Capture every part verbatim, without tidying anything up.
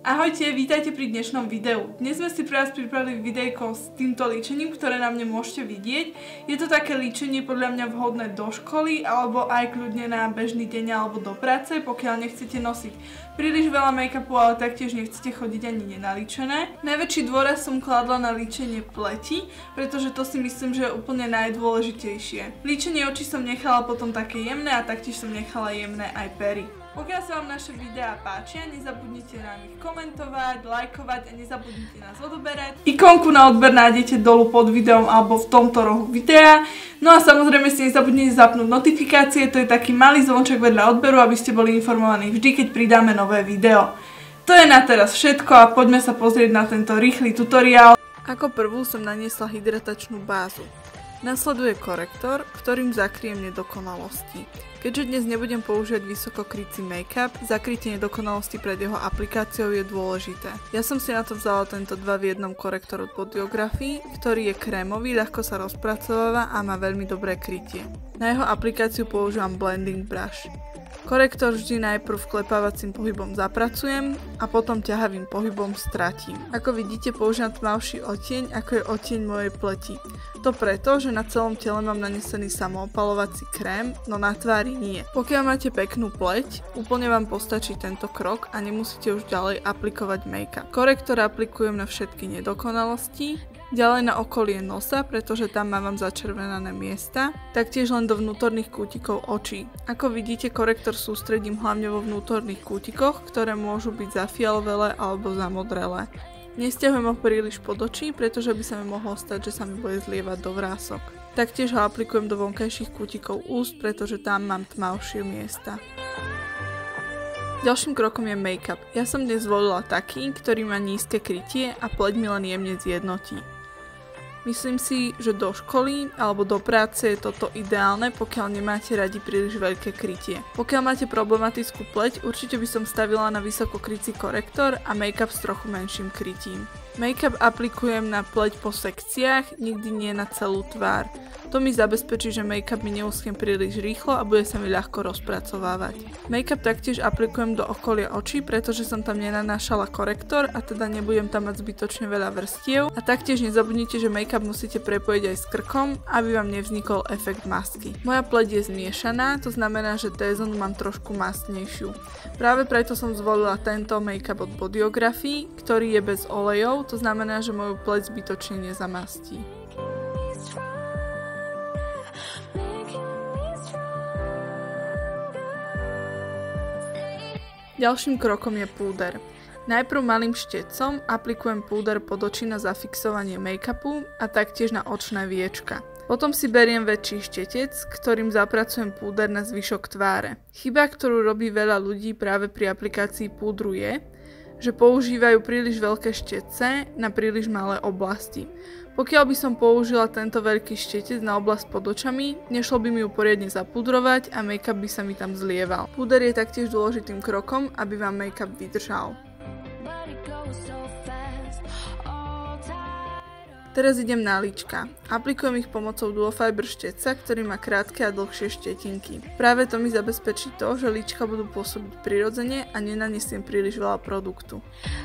Ahojte, vítajte pri dnešnom videu. Dnes sme si pre vás pripravili videjko s týmto líčením, ktoré na mne môžete vidieť. Je to také líčenie podľa mňa vhodné do školy alebo aj kľudne na bežný deň alebo do práce, pokiaľ nechcete nosiť príliš veľa make-upu, ale taktiež nechcete chodiť ani nenalíčené. Najväčší dôraz som kladla na líčenie pleti, pretože to si myslím, že je úplne najdôležitejšie. Líčenie očí som nechala potom také jemné a taktiež som nechala jemné aj pery. Pokiaľ sa vám naše videá páčia, nezabudnite na nich komentovať, lajkovať a nezabudnite nás odoberať. Ikonku na odber nájdete dolu pod videom alebo v tomto rohu videa. No a samozrejme si nezabudnite zapnúť notifikácie, to je taký malý zvonček vedľa odberu, aby ste boli informovaní vždy, keď pridáme nové video. To je na teraz všetko a poďme sa pozrieť na tento rýchly tutoriál. Ako prvú som naniesla hydratačnú bázu. Nasleduje korektor, ktorým zakriem nedokonalosti. Keďže dnes nebudem používať vysoko krycí make-up, zakrytie nedokonalosti pred jeho aplikáciou je dôležité. Ja som si na to vzala tento dva v jednom korektor od Bodyography, ktorý je krémový, ľahko sa rozpracováva a má veľmi dobré krytie. Na jeho aplikáciu používam blending brush. Korektor vždy najprv klepávacím pohybom zapracujem a potom ťahavým pohybom stratím. Ako vidíte, používam tmavší odtieň, ako je odtieň mojej pleti. To preto, že na celom tele mám nanesený samoopalovací krém, no na tvári nie. Pokiaľ máte peknú pleť, úplne vám postačí tento krok a nemusíte už ďalej aplikovať make-up. Korektor aplikujem na všetky nedokonalosti, ďalej na okolie nosa, pretože tam mávam začervenané miesta, taktiež len do vnútorných kútikov očí. Ako vidíte, korektor sústredím hlavne vo vnútorných kútikoch, ktoré môžu byť zafialvelé alebo zamodrelé. Nesťahujem ho príliš pod očí, pretože by sa mi mohlo stať, že sa mi bude zlievať do vrások. Taktiež ho aplikujem do vonkajších kútikov úst, pretože tam mám tmavšie miesta. Ďalším krokom je make-up. Ja som dnes zvolila taký, ktorý má nízke krytie a pleť mi len jemne zjednotí. Myslím si, že do školy alebo do práce je toto ideálne, pokiaľ nemáte radi príliš veľké krytie. Pokiaľ máte problematickú pleť, určite by som stavila na vysoko krycí korektor a make-up s trochu menším krytím. Make-up aplikujem na pleť po sekciách, nikdy nie na celú tvár. To mi zabezpečí, že make-up mi neuschne príliš rýchlo a bude sa mi ľahko rozpracovávať. Make-up taktiež aplikujem do okolia očí, pretože som tam nenanášala korektor a teda nebudem tam mať zbytočne veľa vrstiev. A taktiež nezabudnite, že make-up musíte prepojiť aj s krkom, aby vám nevznikol efekt masky. Moja pleť je zmiešaná, to znamená, že T-zónu mám trošku mastnejšiu. Práve preto som zvolila tento make-up od Bodyography, ktorý je bez olejov, to znamená, že moju pleť zbytočne nezamastí. Ďalším krokom je púder. Najprv malým štecom aplikujem púder pod oči na zafixovanie make-upu a taktiež na očné viečka. Potom si beriem väčší štetec, ktorým zapracujem púder na zvyšok tváre. Chyba, ktorú robí veľa ľudí práve pri aplikácii púdru je, že používajú príliš veľké štetce na príliš malé oblasti. Pokiaľ by som použila tento veľký štetec na oblasť pod očami, nešlo by mi ju poriadne zapudrovať a make-up by sa mi tam zlieval. Púder je taktiež dôležitým krokom, aby vám make-up vydržal. Teraz idem na líčka. Aplikujem ich pomocou Duo Fiber štetca, ktorý má krátke a dlhšie štetinky. Práve to mi zabezpečí to, že líčka budú pôsobiť prirodzene a nenanesiem príliš veľa produktu.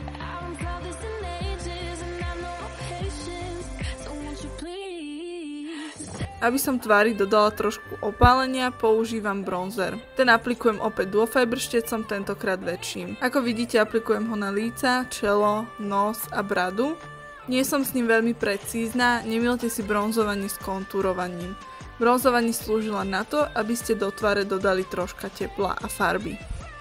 Aby som tvári dodala trošku opálenia, používam bronzer. Ten aplikujem opäť Duo Fiber štecom, tentokrát väčším. Ako vidíte, aplikujem ho na líca, čelo, nos a bradu. Nie som s ním veľmi precízna, nemýlte si bronzovanie s kontúrovaním. Bronzovanie slúži len na to, aby ste do tváre dodali troška tepla a farby.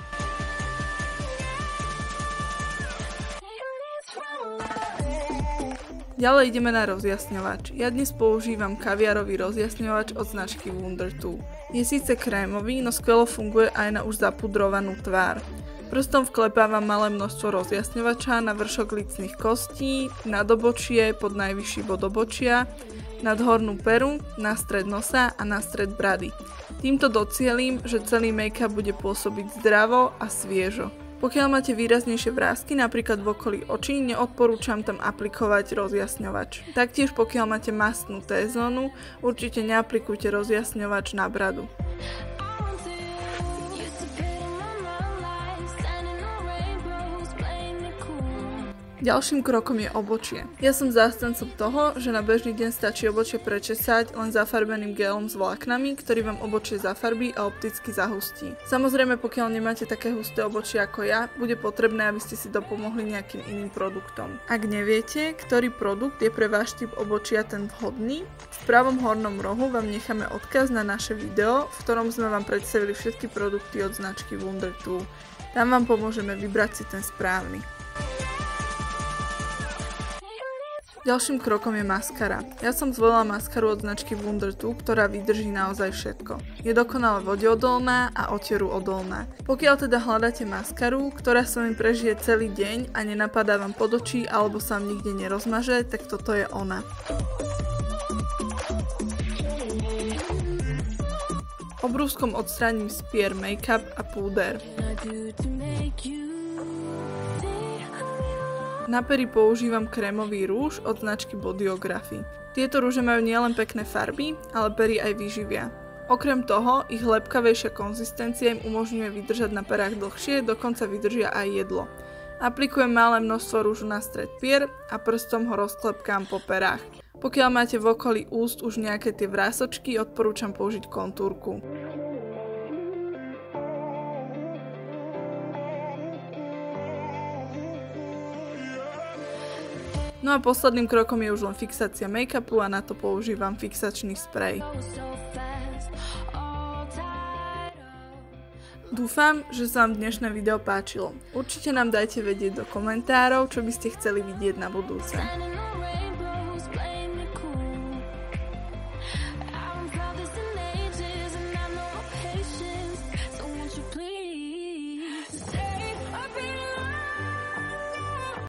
Ďalej ideme na rozjasňovač. Ja dnes používam kaviarový rozjasňovač od značky Wonder two. Je síce krémový, no skvelo funguje aj na už zapudrovanú tvár. Prstom vklepávam malé množstvo rozjasňovača na vršok lícnych kostí, na obočie, pod najvyšší bod obočia, nad hornú peru, na stred nosa a na stred brady. Týmto docielím, že celý make-up bude pôsobiť zdravo a sviežo. Pokiaľ máte výraznejšie vrásky, napríklad v okolí očí, neodporúčam tam aplikovať rozjasňovač. Taktiež pokiaľ máte mastnú T-zónu, určite neaplikujte rozjasňovač na bradu. Ďalším krokom je obočie. Ja som zástancom toho, že na bežný deň stačí obočie prečesať len zafarbeným gelom s vláknami, ktorý vám obočie zafarbí a opticky zahustí. Samozrejme, pokiaľ nemáte také husté obočie ako ja, bude potrebné, aby ste si dopomohli nejakým iným produktom. Ak neviete, ktorý produkt je pre váš typ obočia ten vhodný, v pravom hornom rohu vám necháme odkaz na naše video, v ktorom sme vám predstavili všetky produkty od značky Wondertool. Tam vám pomôžeme vybrať si ten správny. Ďalším krokom je maskara. Ja som zvolila maskaru od značky Wondertool, ktorá vydrží naozaj všetko. Je dokonale vodeodolná a otieru odolná. Pokiaľ teda hľadáte maskaru, ktorá sa mi prežije celý deň a nenapadá vám pod očí alebo sa vám nikde nerozmaže, tak toto je ona. Obrúskom odstránim spier, make-up a púder. Na pery používam krémový rúž od značky Bodyography. Tieto rúže majú nielen pekné farby, ale pery aj vyživia. Okrem toho, ich lepkavejšia konzistencia im umožňuje vydržať na perách dlhšie, dokonca vydržia aj jedlo. Aplikujem malé množstvo rúžu na stred pier a prstom ho rozklepkám po perách. Pokiaľ máte v okolí úst už nejaké tie vrásočky, odporúčam použiť kontúrku. No a posledným krokom je už len fixácia make-upu a na to používam fixačný sprej. Dúfam, že sa vám dnešné video páčilo. Určite nám dajte vedieť do komentárov, čo by ste chceli vidieť na budúce.